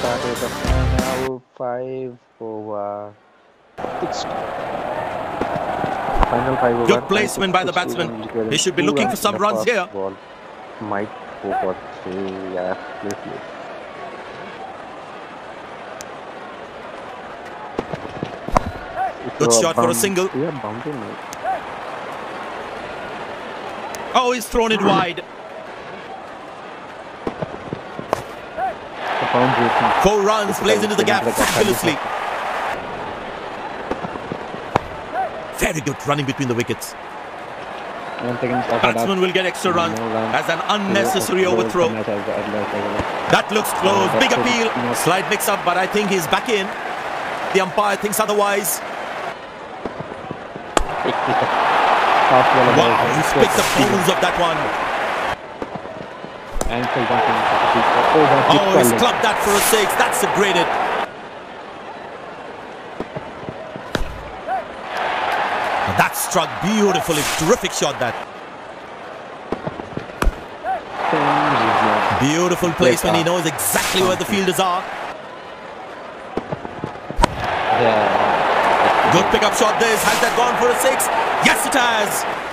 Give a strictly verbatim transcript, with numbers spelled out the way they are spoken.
started the final five over six. Final five over. Good placement by the batsman. He should be looking for some runs here. Ball might go for three. Yeah, absolutely. Good shot for a single. Yeah, boundary mate. Oh, he's thrown it wide. Four runs, plays into the gap fabulously. Very good running between the wickets. Batsman will get extra runs as an unnecessary overthrow. That looks close. Big appeal. Slight mix-up, but I think he's back in. The umpire thinks otherwise. Wow, he's picked the bones of that one. Oh, he's clubbed that for a six. That's a great hit. That struck beautifully. Terrific shot that. Beautiful placement. He knows exactly where the fielders are. Good pickup shot this. Has that gone for a six? Yes, it has.